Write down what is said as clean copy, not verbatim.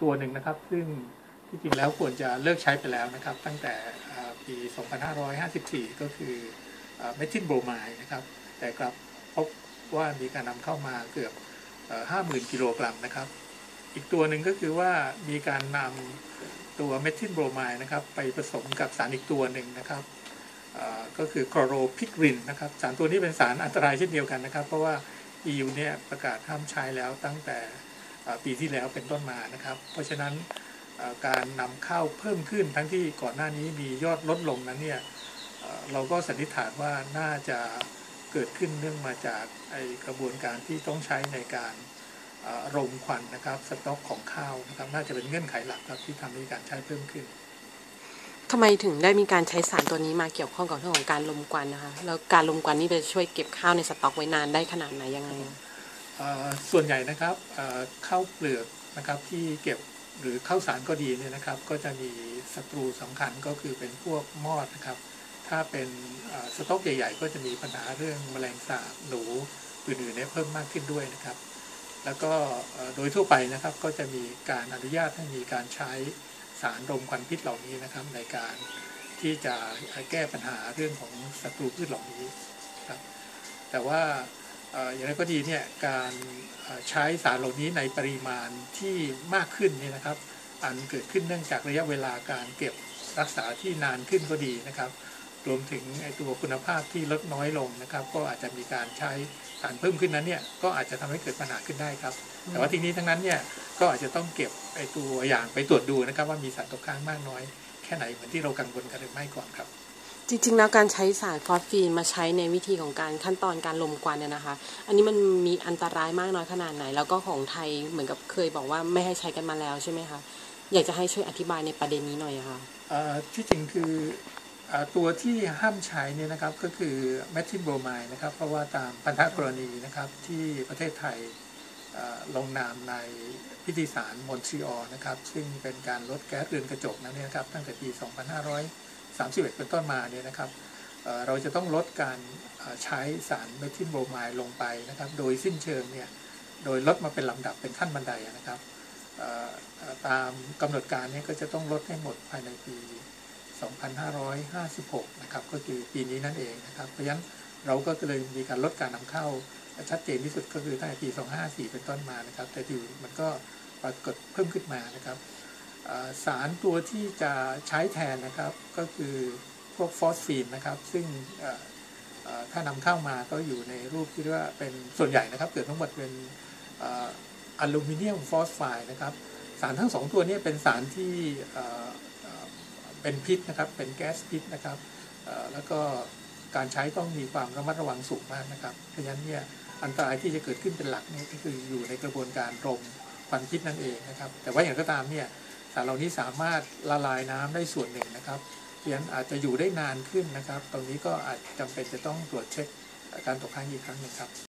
ตัวหนึ่งนะครับซึ่งที่จริงแล้วควรจะเลิกใช้ไปแล้วนะครับตั้งแต่ปี 2554 ก็คือเมทิลโบรไมด์นะครับแต่กลับพบว่ามีการนำเข้ามาเกือบ 50,000 กิโลกรัมนะครับอีกตัวหนึ่งก็คือว่ามีการนำตัวเมทิลโบรไมด์นะครับไปผสมกับสารอีกตัวหนึ่งนะครับก็คือคลอโรพิกรินนะครับสารตัวนี้เป็นสารอันตรายเช่นเดียวกันนะครับเพราะว่า EU เนี่ยประกาศห้ามใช้แล้วตั้งแต่ปีที่แล้วเป็นต้นมานะครับเพราะฉะนั้นการนำเข้าเพิ่มขึ้นทั้งที่ก่อนหน้านี้มียอดลดลงนั้นเนี่ยเราก็สันนิษฐานว่าน่าจะเกิดขึ้นเนื่องมาจากกระบวนการที่ต้องใช้ในการรมควันนะครับสต็อกของข้าวนะครับน่าจะเป็นเงื่อนไขหลักครับที่ทำให้การใช้เพิ่มขึ้นทำไมถึงได้มีการใช้สารตัวนี้มาเกี่ยวข้องกับเรื่องของการรมควันนะคะแล้วการรมควันนี่จะช่วยเก็บข้าวในสต็อกไว้นานได้ขนาดไหนยังไงส่วนใหญ่นะครับข้าวเปลือกนะครับที่เก็บหรือข้าวสารก็ดีเนี่ยนะครับก็จะมีศัตรูสำคัญก็คือเป็นพวกมอดนะครับถ้าเป็นสต็อกใหญ่ๆก็จะมีปัญหาเรื่องแมลงสาบหนูอื่นๆเนี่ยเพิ่มมากขึ้นด้วยนะครับแล้วก็โดยทั่วไปนะครับก็จะมีการอนุญาตให้มีการใช้สารรมควันพิษเหล่านี้นะครับในการที่จะแก้ปัญหาเรื่องของศัตรูพืชเหล่านี้ครับแต่ว่าอย่างไรก็ดีเนี่ยการใช้สารเหล่านี้ในปริมาณที่มากขึ้นเนี่ยนะครับอันเกิดขึ้นเนื่องจากระยะเวลาการเก็บรักษาที่นานขึ้นก็ดีนะครับรวมถึงตัวคุณภาพที่ลดน้อยลงนะครับก็อาจจะมีการใช้สารเพิ่มขึ้นนั้นเนี่ยก็อาจจะทำให้เกิดปัญหาขึ้นได้ครับแต่ว่าทีนี้ทั้งนั้นเนี่ยก็อาจจะต้องเก็บตัวอย่างไปตรวจดูนะครับว่ามีสารตกค้างมากน้อยแค่ไหนเหมือนที่เรากังวลกันหรือไม่ก่อนครับจริงๆแล้วการใช้สารฟอสฟีนมาใช้ในวิธีของการขั้นตอนการรมควันเนี่ยนะคะอันนี้มันมีอันตรายมากน้อยขนาดไหนแล้วก็ของไทยเหมือนกับเคยบอกว่าไม่ให้ใช้กันมาแล้วใช่ไหมคะอยากจะให้ช่วยอธิบายในประเด็นนี้หน่อยค่ะที่จริงคือตัวที่ห้ามใช้เนี่ยนะครับก็คือเมทิลโบรไมด์นะครับเพราะว่าตามพันธกรณีนะครับที่ประเทศไทยลงนามในพิธีสารมอนทรีออลนะครับซึ่งเป็นการลดแก๊สเรือนกระจกนั้นเนี่ยนะครับตั้งแต่ปี 2531 เป็นต้นมาเนี่ยนะครับเราจะต้องลดการใช้สารเมทิลโบรไมด์ลงไปนะครับโดยสิ้นเชิงเนี่ยโดยลดมาเป็นลำดับเป็นขั้นบันไดนะครับตามกำหนดการนี้ก็จะต้องลดให้หมดภายในปี 2556 นะครับก็คือปีนี้นั่นเองนะครับเพราะฉะนั้นเราก็เลยมีการลดการนำเข้าชัดเจนที่สุดก็คือตั้งแต่ปี 254 เป็นต้นมานะครับแต่ที่มันก็ปรากฏเพิ่มขึ้นมานะครับสารตัวที่จะใช้แทนนะครับก็คือพวกฟอสฟีนนะครับซึ่งถ้านำเข้ามาก็อยู่ในรูปที่เรียกว่าเป็นส่วนใหญ่นะครับเกิดทั้งหมดเป็นอลูมิเนียมฟอสไฟด์นะครับสารทั้ง2ตัวนี้เป็นสารที่เป็นพิษนะครับเป็นแก๊สพิษนะครับแล้วก็การใช้ต้องมีความระมัดระวังสูงมากนะครับเพราะฉะนั้นเนี่ยอันตรายที่จะเกิดขึ้นเป็นหลักนี่ก็คืออยู่ในกระบวนการรมควันพิษนั่นเองนะครับแต่ว่าอย่างก็ตามเนี่ยสารเหล่านี้สามารถละลายน้ำได้ส่วนหนึ่งนะครับเพราะฉะนั้นอาจจะอยู่ได้นานขึ้นนะครับตรงนี้ก็อาจจำเป็นจะต้องตรวจเช็คการตกค้างอีกครั้งหนึ่งครับ